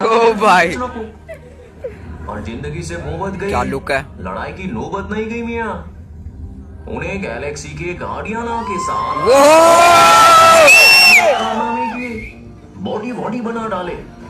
ओ भाई, और जिंदगी से मोहब्बत गई, क्या लुक है। लड़ाई की नौबत नहीं गई मियाँ। उन्हें गैलेक्सी के गार्डियनों के साथ बॉडी बॉडी बना डाले।